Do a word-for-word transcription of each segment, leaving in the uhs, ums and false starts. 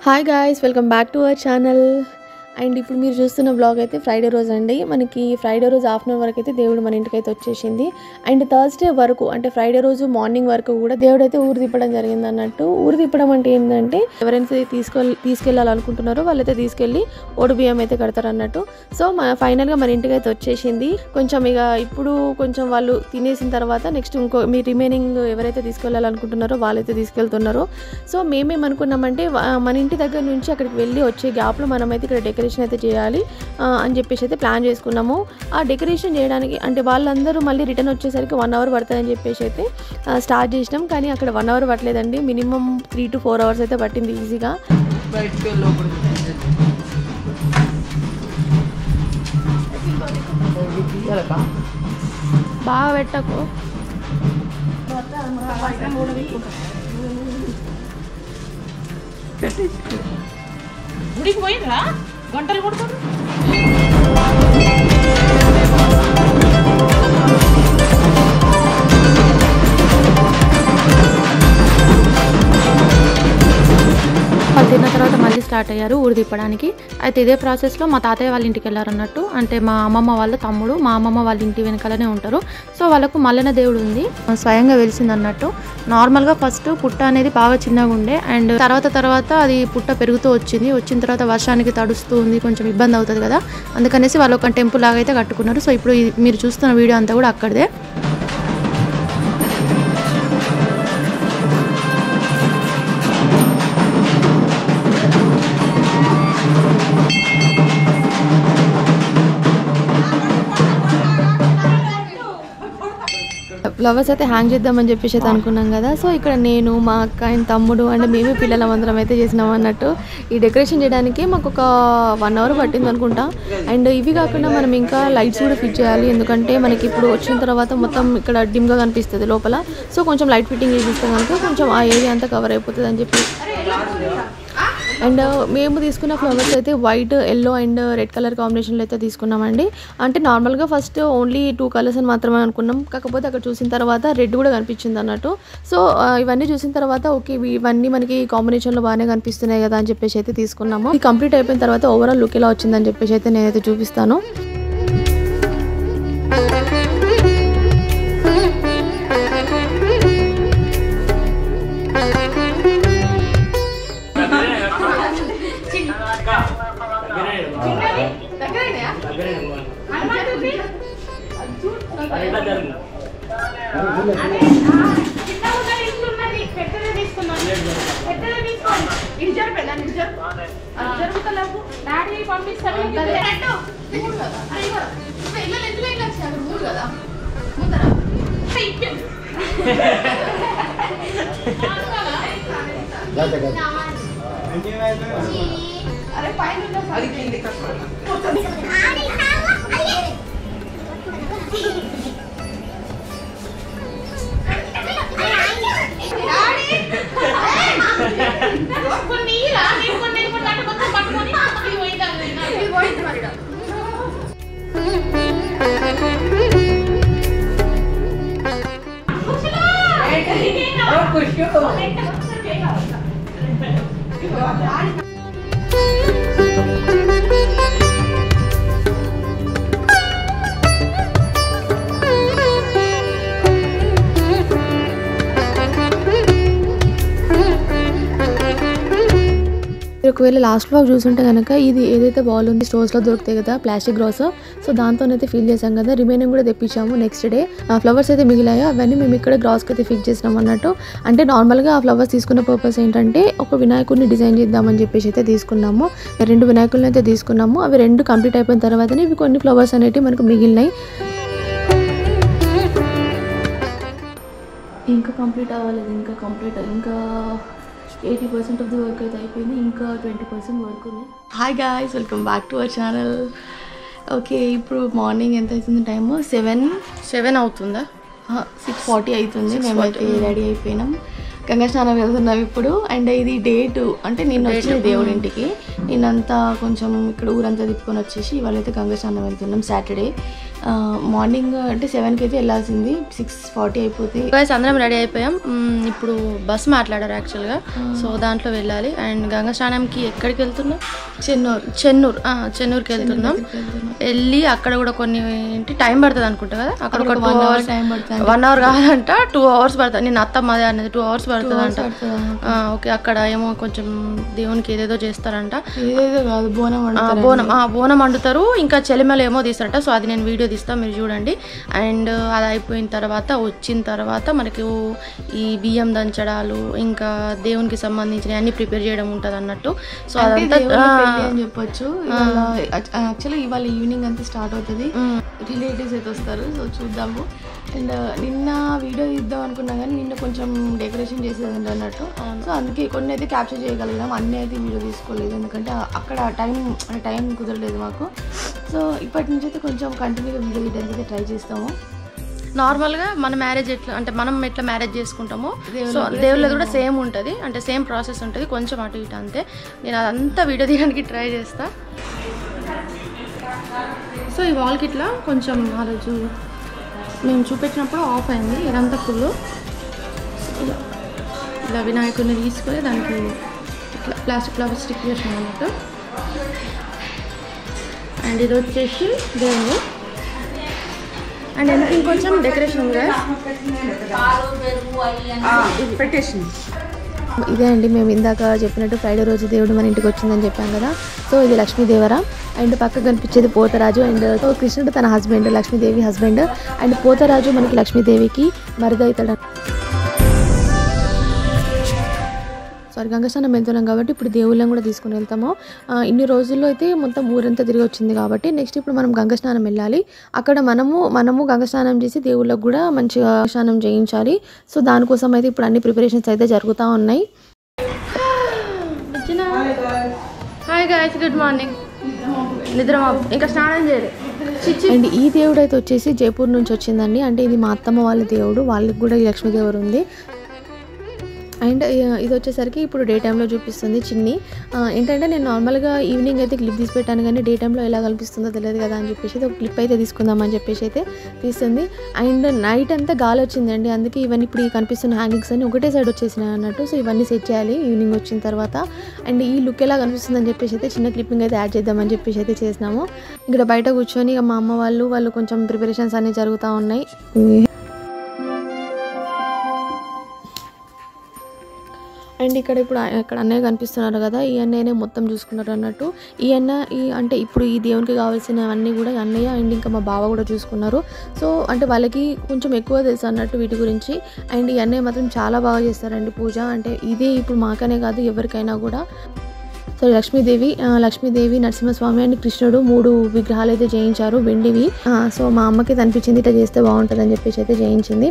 Hi guys, welcome back to our channel. And ఇప్పుడు మీరు చూస్తున్న బ్లాగ్ అయితే ఫ్రైడే రోజు అండి. మనకి ఫ్రైడే రోజు హాఫ్ అన్ అవర్ వరకు అయితే దేవుడు మన ఇంటికి అయితే వచ్చేసింది. అండ్ థర్స్డే వరకు అంటే ఫ్రైడే రోజు మార్నింగ్ వరకు కూడా దేవుడు అయితే ఊరు తిప్పడం జరిగింది అన్నట్టు. ఊరు తిప్పడం అంటే ఏంటంటే ఎవరైనా తీసుకెళ్ళి తీసుకెళ్ళాలనుకుంటున్నారో వాళ్ళైతే తీసుకెళ్ళి ఓడి బియ్యం అయితే కడతారు అన్నట్టు. సో మా ఫైనల్గా మన ఇంటికి అయితే వచ్చేసింది. కొంచెం ఇక ఇప్పుడు కొంచెం వాళ్ళు తినేసిన తర్వాత నెక్స్ట్ ఇంకో మీ రిమైనింగ్ ఎవరైతే తీసుకెళ్ళాలనుకుంటున్నారో వాళ్ళైతే తీసుకెళ్తున్నారో. సో మేమేమనుకున్నామంటే మన ఇంటి దగ్గర నుంచి అక్కడికి వెళ్ళి వచ్చే గ్యాప్లో మనమైతే ఇక్కడ డెకరేషన్ అయితే చేయాలి అని చెప్పేసి అయితే ప్లాన్ చేసుకున్నాము. ఆ డెకరేషన్ చేయడానికి అంటే వాళ్ళందరూ మళ్ళీ రిటర్న్ వచ్చేసరికి వన్ అవర్ పడుతుందని చెప్పేసి అయితే స్టార్ట్ చేసినాం. కానీ అక్కడ వన్ అవర్ పట్టలేదండి, minimum three to four hours అయితే పట్టింది ఈజీగా. బాగా పెట్టకు గుడికి పోయిందా గంటలు కొడుతుంది. వాళ్ళు తిన్న తర్వాత మళ్ళీ స్టార్ట్ అయ్యారు ఊరు తిప్పడానికి. అయితే ఇదే ప్రాసెస్లో మా తాతయ్య వాళ్ళ ఇంటికి వెళ్ళారన్నట్టు. అంటే మా అమ్మమ్మ వాళ్ళ తమ్ముడు మా అమ్మమ్మ వాళ్ళ ఇంటి వెనకాలనే ఉంటారు. సో వాళ్ళకు మల్లన దేవుడు ఉంది, స్వయంగా వెలిసింది అన్నట్టు. నార్మల్గా ఫస్ట్ పుట్ట అనేది బాగా చిన్నగా ఉండే, అండ్ తర్వాత తర్వాత అది పుట్ట పెరుగుతూ వచ్చింది. వచ్చిన తర్వాత వర్షానికి తడుస్తూ ఉంది, కొంచెం ఇబ్బంది అవుతుంది కదా, అందుకనేసి వాళ్ళు ఒక టెంపుల్ లాగా అయితే కట్టుకున్నారు. సో ఇప్పుడు మీరు చూస్తున్న వీడియో అంతా కూడా అక్కడిదే. ఫ్లవర్స్ అయితే హ్యాంగ్ చేద్దామని చెప్పేసి అయితే అనుకున్నాం కదా. సో ఇక్కడ నేను మా అక్క అండ్ తమ్ముడు అంటే మేమే పిల్లల మందరం అయితే చేసినాం అన్నట్టు. ఈ డెకరేషన్ చేయడానికి మాకు ఒక వన్ అవర్ పట్టింది అనుకుంటా. అండ్ ఇవి కాకుండా మనం ఇంకా లైట్స్ కూడా ఫిట్ చేయాలి, ఎందుకంటే మనకి ఇప్పుడు వచ్చిన తర్వాత మొత్తం ఇక్కడ డిమ్గా కనిపిస్తుంది లోపల. సో కొంచెం లైట్ ఫిట్టింగ్ చేసిస్తే కనుక కొంచెం ఆ ఏరియా అంతా కవర్ అయిపోతుంది అని చెప్పి. అండ్ మేము తీసుకున్న ఫ్లవర్స్ అయితే white, yellow and red colour కాంబినేషన్లో అయితే తీసుకున్నామండి. అంటే నార్మల్గా ఫస్ట్ ఓన్లీ టూ కలర్స్ అని మాత్రమే అనుకున్నాం, కాకపోతే అక్కడ చూసిన తర్వాత రెడ్ కూడా కనిపించింది అన్నట్టు. సో ఇవన్నీ చూసిన తర్వాత ఓకే ఇవన్నీ మనకి కాంబినేషన్లో బాగానే కనిపిస్తున్నాయి కదా అని చెప్పేసి అయితే తీసుకున్నాము. ఇది కంప్లీట్ అయిపోయిన తర్వాత ఓవరాల్ లుక్ ఎలా వచ్చిందని చెప్పేసి అయితే నేనైతే చూపిస్తాను. ఒకవేళ లాస్ట్ బ్లాగ్ చూసుంటే కనుక ఇది ఏదైతే బాల్ ఉంది స్టోర్స్లో దొరుకుతాయి కదా ప్లాస్టిక్ గ్రాస్, సో దాంతోనైతే ఫిల్ చేసాం కదా. రిమైనింగ్ కూడా తెప్పించాము. నెక్స్ట్ డే ఆ ఫ్లవర్స్ అయితే మిగిలాయో అవన్నీ మేము ఇక్కడ గ్రాస్కి అయితే ఫిక్స్ చేసినాం అన్నట్టు. అంటే నార్మల్గా ఆ ఫ్లవర్స్ తీసుకున్న పర్పస్ ఏంటంటే ఒక వినాయకుడిని డిజైన్ చేద్దామని చెప్పేసి అయితే తీసుకున్నాము. రెండు వినాయకులను అయితే తీసుకున్నాము. అవి రెండు కంప్లీట్ అయిపోయిన తర్వాతనే ఇవి కొన్ని ఫ్లవర్స్ అనేవి మనకు మిగిలినాయి. ఇంకా కంప్లీట్ అవ్వలేదు, ఇంకా కంప్లీట్ ఇంకా eighty percent of the work అయితే అయిపోయింది, ఇంకా ట్వంటీ పర్సెంట్ వర్క్ ఉంది. Hi guys, welcome back to our channel. Okay ఇప్పుడు మార్నింగ్ ఎంత అవుతుంది టైము? సెవెన్ సెవెన్ అవుతుందా? సిక్స్ ఫార్టీ అవుతుంది. మేమైతే రెడీ అయిపోయినాం. గంగా స్నానం వెళ్తున్నాం ఇప్పుడు. అండ్ ఇది డే టూ, అంటే నిన్న వచ్చిన దేవుడి ఇంటికి నిన్నంతా కొంచెం ఇక్కడ ఊరంతా తిప్పుకొని వచ్చేసి ఇవాళ అయితే గంగా స్నానం వెళ్తున్నాం. సాటర్డే మార్నింగ్ అంటే సెవెన్కి అయితే వెళ్ళాల్సింది, సిక్స్ ఫార్టీ అయిపోతుంది. అందరం రెడీ అయిపోయాం. ఇప్పుడు బస్ మాట్లాడారు యాక్చువల్గా, సో దాంట్లో వెళ్ళాలి. అండ్ గంగా స్నానంకి ఎక్కడికి వెళ్తున్నాం? చెన్నూరు చెన్నూరు చెన్నూరుకి వెళ్తున్నాం. వెళ్ళి అక్కడ కూడా కొన్ని ఏంటి టైం పడుతుంది అనుకుంటా కదా, అక్కడ ఒక టూ అవర్స్ టైం పడుతుంది. వన్ అవర్ కాదంట, టూ అవర్స్ పడుతుంది. నేను అత్తమ్మ అదే అనేది టూ అవర్స్ పడుతుంది అంట. ఓకే, అక్కడ ఏమో కొంచెం దేవునికి ఏదేదో చేస్తారంట. ఏదేదో కాదు, బోనం బోనం బోనం వండుతారు, ఇంకా చెలిమలు ఏమో తీస్తారంట. సో అది నేను వీడియో తీస్తాను, మీరు చూడండి. అండ్ అది అయిపోయిన తర్వాత వచ్చిన తర్వాత మనకి ఈ బియ్యం దంచడాలు ఇంకా దేవునికి సంబంధించిన అన్ని ప్రిపేర్ చేయడం ఉంటుంది అన్నట్టు. సో అదంతా అని చెప్పొచ్చు. యాక్చువల్లీ ఇవాళ ఈవినింగ్ అంతా స్టార్ట్ అవుతుంది. రిలేటివ్స్ అయితే వస్తారు, సో చూద్దాము. అండ్ నిన్న వీడియో ఇద్దాం అనుకున్నా కానీ నిన్న కొంచెం డెకరేషన్ చేసేదండి అన్నట్టు. సో అందుకే కొన్ని అయితే క్యాప్చర్ చేయగలిగినాం, అన్నీ అయితే వీడియో తీసుకోలేదు ఎందుకంటే అక్కడ టైం టైం కుదరలేదు మాకు. సో ఇప్పటి నుంచి అయితే కొంచెం కంటిన్యూగా వీడియో తీయడానికి అయితే ట్రై చేస్తాము. నార్మల్గా మన మ్యారేజ్ ఎట్లా అంటే మనం ఎట్లా మ్యారేజ్ చేసుకుంటామో సో దేవుళ్ళది కూడా సేమ్ ఉంటుంది, అంటే సేమ్ ప్రాసెస్ ఉంటుంది, కొంచెం అటు ఇటు అంతే. నేను అదంతా వీడియో తీయడానికి ట్రై చేస్తా. సో ఈ వాల్కి ఇట్లా కొంచెం ఆ రోజు మేము చూపెట్టినప్పుడు ఆఫ్ అయింది, ఇదంతా ఫుల్. ఇలా ఇలా వినాయకుడిని తీసుకొని దానికి ఇట్లా ప్లాస్టిక్ ఫ్లవర్ స్టిక్ చేసాం అన్నట్టు. అండ్ ఇది వచ్చేసి దేవుడు. అండ్ ఎందుకు ఇంకొంచెం డెకరేషన్ ఉంది పెట్టేసి. ఇదే అండి మేము ఇందాక చెప్పినట్టు ఫ్రైడే రోజు దేవుడు మన ఇంటికి వచ్చిందని చెప్పాం కదా. సో ఇది లక్ష్మీదేవరా. అండ్ పక్కకు కనిపించేది పోతరాజు. అండ్ కృష్ణుడు తన husband, Lakshmidevi husband. And Potharaju మనకి లక్ష్మీదేవికి మరుదవుతాడు. సారీ గంగా స్నానం వెళ్తున్నాం కాబట్టి ఇప్పుడు దేవుళ్ళని కూడా తీసుకుని వెళ్తాము. ఇన్ని రోజుల్లో అయితే మొత్తం ఊరంతా తిరిగి వచ్చింది కాబట్టి నెక్స్ట్ ఇప్పుడు మనం గంగా స్నానం వెళ్ళాలి. అక్కడ మనము మనము గంగా స్నానం చేసి దేవుళ్ళకు కూడా మంచిగా స్నానం చేయించాలి. సో దానికోసం అయితే ఇప్పుడు అన్ని ప్రిపరేషన్స్ అయితే జరుగుతూ ఉన్నాయి. Hi guys, good morning. నిద్ర ఇంకా స్నానం చేయలేదు. అండ్ ఈ దేవుడు అయితే వచ్చేసి జైపూర్ నుంచి వచ్చిందండి. అంటే ఇది మా అత్తమ్మ వాళ్ళ దేవుడు, వాళ్ళకి కూడా ఈ లక్ష్మీదేవుడు ఉంది. అండ్ ఇది వచ్చేసరికి ఇప్పుడు డే టైంలో చూపిస్తుంది చిన్ని. ఏంటంటే నేను నార్మల్గా ఈవినింగ్ అయితే క్లిప్ తీసి పెట్టాను కానీ డే టైంలో ఎలా కనిపిస్తుందో తెలియదు కదా అని చెప్పేసి ఒక క్లిప్ అయితే తీసుకుందామని చెప్పేసి అయితే తీస్తుంది. అండ్ నైట్ అంతా గాలి వచ్చిందండి, అందుకే ఇవన్నీ ఇప్పుడు కనిపిస్తున్న హ్యాంగింగ్స్ అన్ని ఒకటే సైడ్ వచ్చేసినాయి అన్నట్టు. సో ఇవన్నీ సెట్ చేయాలి ఈవినింగ్ వచ్చిన తర్వాత. అండ్ ఈ లుక్ ఎలా కనిపిస్తుందని చెప్పేసి అయితే చిన్న క్లిప్పింగ్ అయితే యాడ్ చేద్దామని చెప్పేసి అయితే చేసినాము. ఇక్కడ బయట కూర్చొని ఇక మా అమ్మ వాళ్ళు వాళ్ళు కొంచెం ప్రిపరేషన్స్ అన్నీ జరుగుతూ ఉన్నాయి. అండ్ ఇక్కడ ఇప్పుడు ఇక్కడ అన్నయ్య కనిపిస్తున్నారు కదా, ఈ అన్నయ్యనే మొత్తం చూసుకున్నారు అన్నట్టు. ఈ అన్న ఈ అంటే ఇప్పుడు ఈ దేవునికి కావాల్సినవన్నీ కూడా అన్నయ్య అండ్ ఇంకా మా బావ కూడా చూసుకున్నారు. సో అంటే వాళ్ళకి కొంచెం ఎక్కువ తెలుసు అన్నట్టు వీటి గురించి. అండ్ ఈ అన్నయ్య మాత్రం చాలా బాగా చేస్తారండి పూజ. అంటే ఇదే ఇప్పుడు మాకనే కాదు ఎవరికైనా కూడా. సో లక్ష్మీదేవి లక్ష్మీదేవి నరసింహస్వామి అండ్ కృష్ణుడు మూడు విగ్రహాలు అయితే చేయించారు వెండివి. సో మా అమ్మకి అనిపించింది ఇట్లా చేస్తే బాగుంటుంది అని చెప్పేసి అయితే చేయించింది.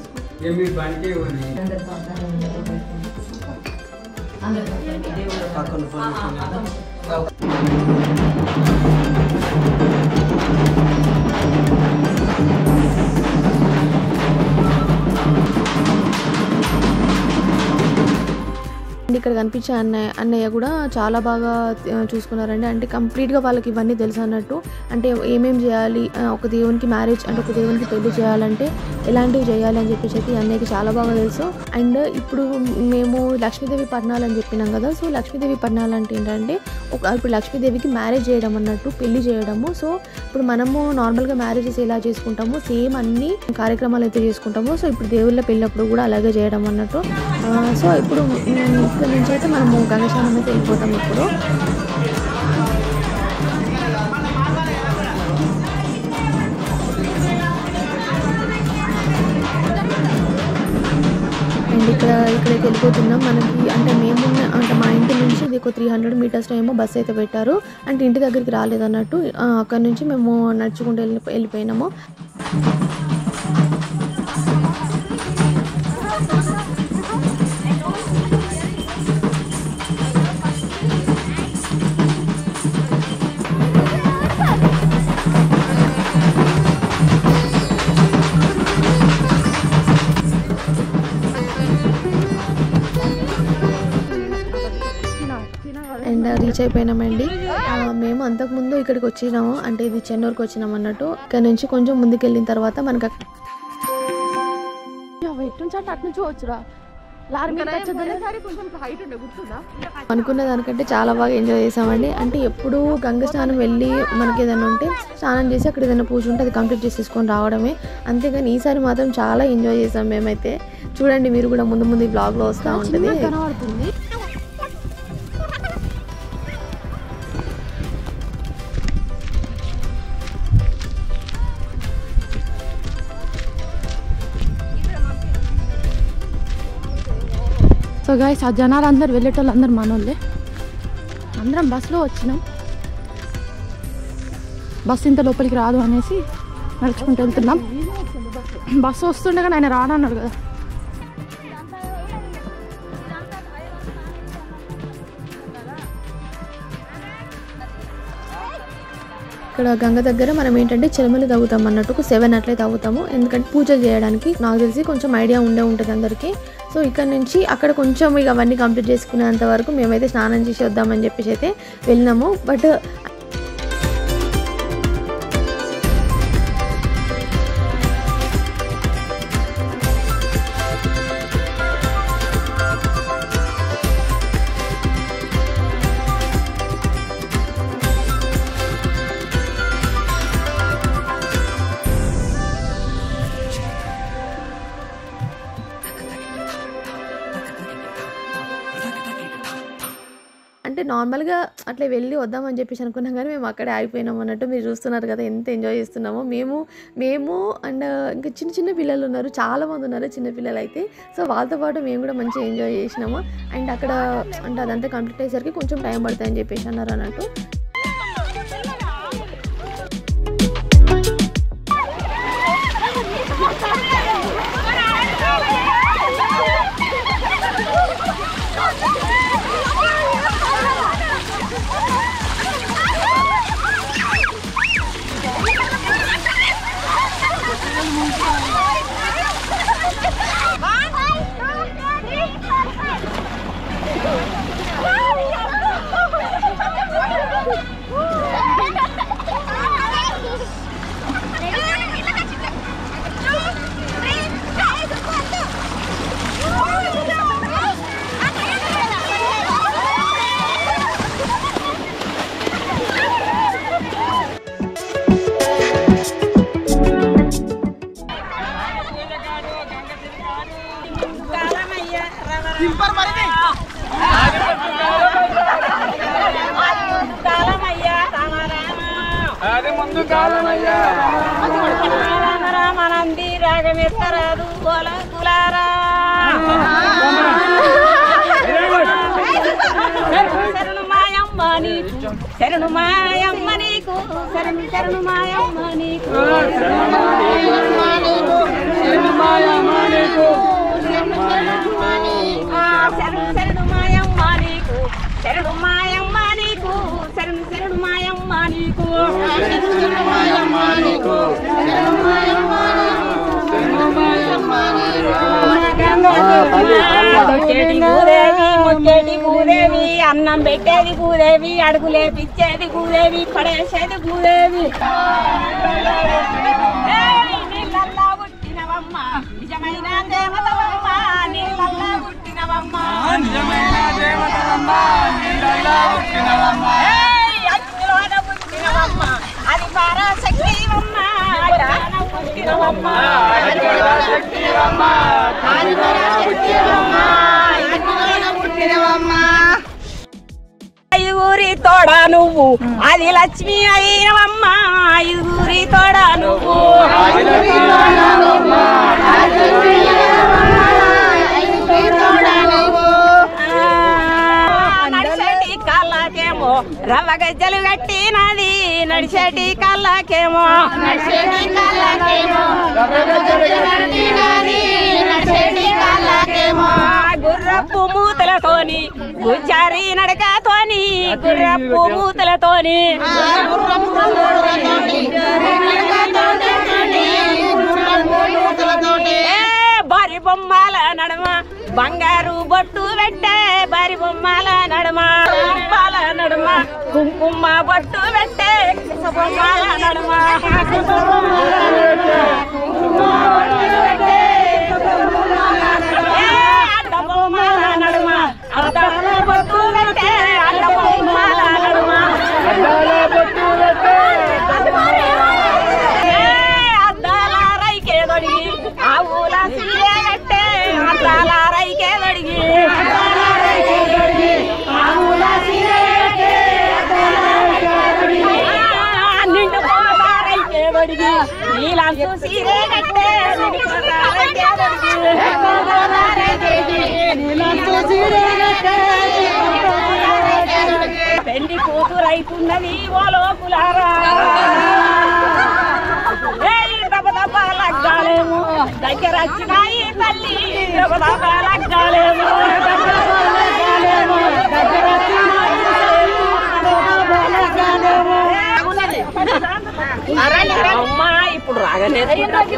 ఇక్కడ కనిపించే అన్నయ్య అన్నయ్య కూడా చాలా బాగా చూసుకున్నారండి. అంటే కంప్లీట్గా వాళ్ళకి ఇవన్నీ తెలుసు అన్నట్టు. అంటే ఏమేమి చేయాలి, ఒక దేవునికి మ్యారేజ్ అంటే ఒక దేవునికి పెళ్లి చేయాలంటే ఎలాంటివి చేయాలి అని చెప్పేసి అయితే ఈ అన్నయ్యకి చాలా బాగా తెలుసు. అండ్ ఇప్పుడు మేము లక్ష్మీదేవి పట్నాలు అని చెప్పినాం కదా. సో లక్ష్మీదేవి పట్నాలు అంటే ఏంటంటే ఒక ఇప్పుడు లక్ష్మీదేవికి మ్యారేజ్ చేయడం అన్నట్టు, పెళ్లి చేయడము. సో ఇప్పుడు మనము నార్మల్గా మ్యారేజెస్ ఎలా చేసుకుంటామో సేమ్ అన్ని కార్యక్రమాలు అయితే చేసుకుంటామో సో ఇప్పుడు దేవుళ్ళ పెళ్ళప్పుడు కూడా అలాగే చేయడం అన్నట్టు. సో ఇప్పుడు ఇక్కడ నుంచి అయితే మనము గంగా స్నానం అయితే వెళ్ళిపోతాం ఇప్పుడు. అండ్ ఇక్కడ ఇక్కడికి వెళ్ళిపోతున్నాం. మనకి అంటే మేము అంటే మా ఇంటి నుంచి ఇది ఒక త్రీ హండ్రెడ్ మీటర్స్ ఏమో బస్ అయితే పెట్టారు. అంటే ఇంటి దగ్గరికి రాలేదన్నట్టు, అక్కడ నుంచి మేము నడుచుకుంటూ వెళ్ళి వెళ్ళిపోయినాము. And reach అయిపోయినామండి. మేము అంతకుముందు ఇక్కడికి వచ్చినాము, అంటే ఇది చెన్నూరుకి వచ్చినాం అన్నట్టు. ఇక్కడ నుంచి కొంచెం ముందుకు వెళ్ళిన తర్వాత మనకు అనుకున్న దానికంటే చాలా బాగా ఎంజాయ్ చేసామండి. అంటే ఎప్పుడు గంగ స్నానం వెళ్ళి మనకి ఏదైనా ఉంటే స్నానం చేసి అక్కడ ఏదైనా పూజ ఉంటే అది కంప్లీట్ చేసేసుకొని రావడమే, అంతేగాని ఈసారి మాత్రం చాలా ఎంజాయ్ చేసాం మేమైతే. చూడండి మీరు కూడా ముందు ముందు ఈ బ్లాగ్లో వస్తూ ఉంటుంది కనబడుతుంది. సో గైస్ ఆ జనాలు అందరు వెళ్ళేటోళ్ళు అందరు మనోళ్ళే. అందరం బస్సులో వచ్చినాం. బస్సు ఇంత లోపలికి రాదు అనేసి నడుచుకుంటూ వెళ్తున్నాం. బస్సు వస్తుండే కానీ ఆయన రానన్నాడు కదా. ఇక్కడ గంగ దగ్గర మనం ఏంటంటే చిలమలు తాగుతాం అన్నట్టు సెవెన్ అట్లే తాగుతాము, ఎందుకంటే పూజలు చేయడానికి నాకు తెలిసి కొంచెం ఐడియా ఉండే ఉంటుంది అందరికీ. సో ఇక్కడ నుంచి అక్కడ కొంచెం ఇక అవన్నీ కంప్లీట్ చేసుకునేంత వరకు మేమైతే స్నానం చేసి వద్దామని చెప్పేసి అయితే వెళ్ళినాము. బట్ అంటే నార్మల్గా అట్లా వెళ్ళి వద్దామని చెప్పేసి అనుకున్నాం, కానీ మేము అక్కడే ఆగిపోయినాం అన్నట్టు. మీరు చూస్తున్నారు కదా ఎంత ఎంజాయ్ చేస్తున్నామో మేము మేము అండ్ ఇంకా చిన్న చిన్న పిల్లలు ఉన్నారు, చాలామంది ఉన్నారు చిన్న పిల్లలు అయితే. సో వాళ్ళతో పాటు మేము కూడా మంచిగా ఎంజాయ్ చేసినాము. అండ్ అక్కడ అంటే అదంతా కంప్లీట్ అయ్యేసరికి కొంచెం టైం పడుతుందని చెప్పేసి అన్నారు అన్నట్టు. రామనంది రాగమెత్తరాదు గోల కులారా శరణు మాయమ్మ నీకు శరణు మాయమ్మ నీకు శరణు శరణు మాయమ్మ నీకు శరణు శరణు మాయమ్మ నీకు శరణు శరణు మాయమ్మ నీకు శరణు మాయమ్మ నీకు శరణు శరణు మాయమ్మ నీకు శరణు మాయమ్మ నీకు శరణు మాయమ్మ ముట్టేది భూదేవి అన్నం పెట్టేది భూదేవి అడుగులేపిచ్చేది భూదేవి పడేసేది భూదేవి నీళ్ళల్లా పుట్టినవమ్మ నిజమైన దేవతవమ్మ నీళ్ళల్లా పుట్టినవమ్మ నిజమైన దేవతవమ్మ నీళ్ళల్లా పుట్టినవమ్మ అగ్నిలోన పుట్టినవమ్మ అది పరాశక్తివమ్మ అగ్నిలోన పుట్టినవమ్మ అది పరాశక్తివమ్మ అది పరాశక్తివమ్మ అగ్నిలోన పుట్టినవమ్మ ఐదుగురి తోడా నువ్వు అది లక్ష్మి అయినవమ్మ ఐదుగురి తోడా నువ్వు నడిచేటి కళ్ళకేమో రవ్వ గజ్జలు కట్టినది నడిచేటి కళ్ళకేమో నడిచేటి కళ్ళకేమో రవ్వ గజ్జలు కట్టినది నడిచేటి కళ్ళకేమో గుర్రపు మూతలతోని గుజ్జారి నడకతోని గుర్రపు మూతలతోని బారి బొమ్మల నడమ బంగారు బొట్టు పెట్టే బారి బొమ్మల నడమ కుంకుమ బొట్టు పెట్టే బొమ్మల నడుమ అడ్డ బొమ్మల నడుమ అద్దాల బొట్టు పెట్టే అడ్డ బొమ్మల నడుమ అద్దాల రైకే దొడిగి ఆవుల సీరే పెట్టే అద్దాల రైకే దొడిగి నిండు పోతారైకే దొడిగి నీలంచు సీరే కట్టే పెండి కూతురైతున్నది ఓ లోకులారా దెబ్బ దెబ్బ లగ్గాలేము దగ్గర వచ్చినాయి తల్లి దెబ్బ దెబ్బ లగ్గాలేము అమ్మా ఇప్పుడు రాగలేదు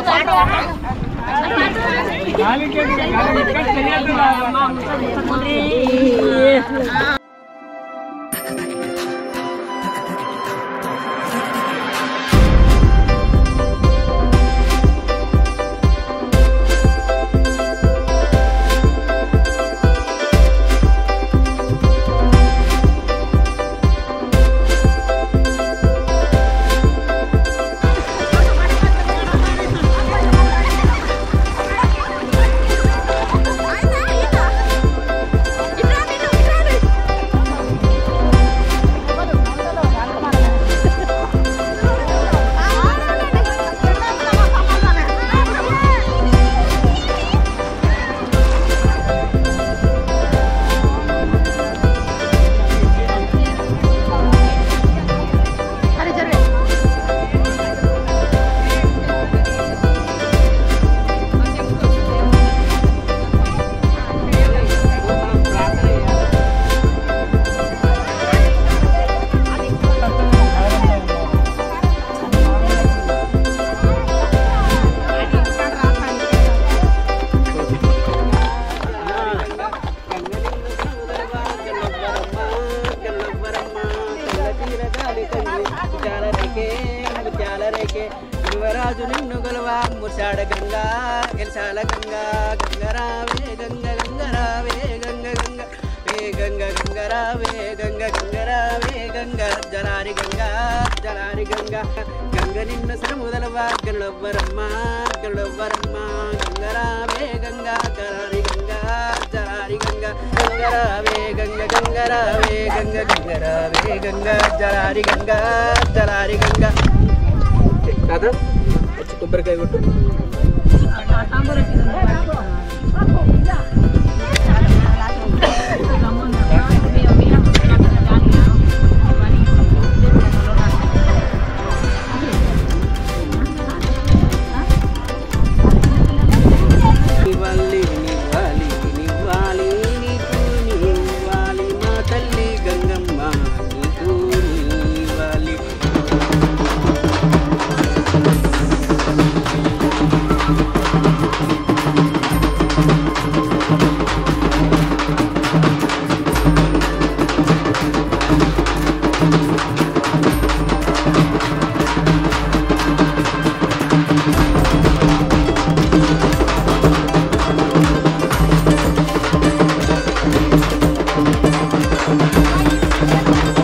యువరాజు నిన్ను గొలవా ముసాడ గంగా గెలిసాల గంగా గంగరావే గంగ గంగరావే గంగ గంగ వే గంగ గంగరావే గంగ గంగరావే గంగ జలారి గంగా జలారి గంగ గంగ నిన్ను సరముదలవా గెలవ్వరమ్మ గెలవ్వరమ్మ గంగరావే గంగా జలారి గంగా జలారి గంగ గంగరావే గంగ గంగరావే గంగ గంగరావే గంగ జలారి గంగా జలారి గంగ కాదా వచ్చి కొబ్బరికాయ కొట్టు Thank you.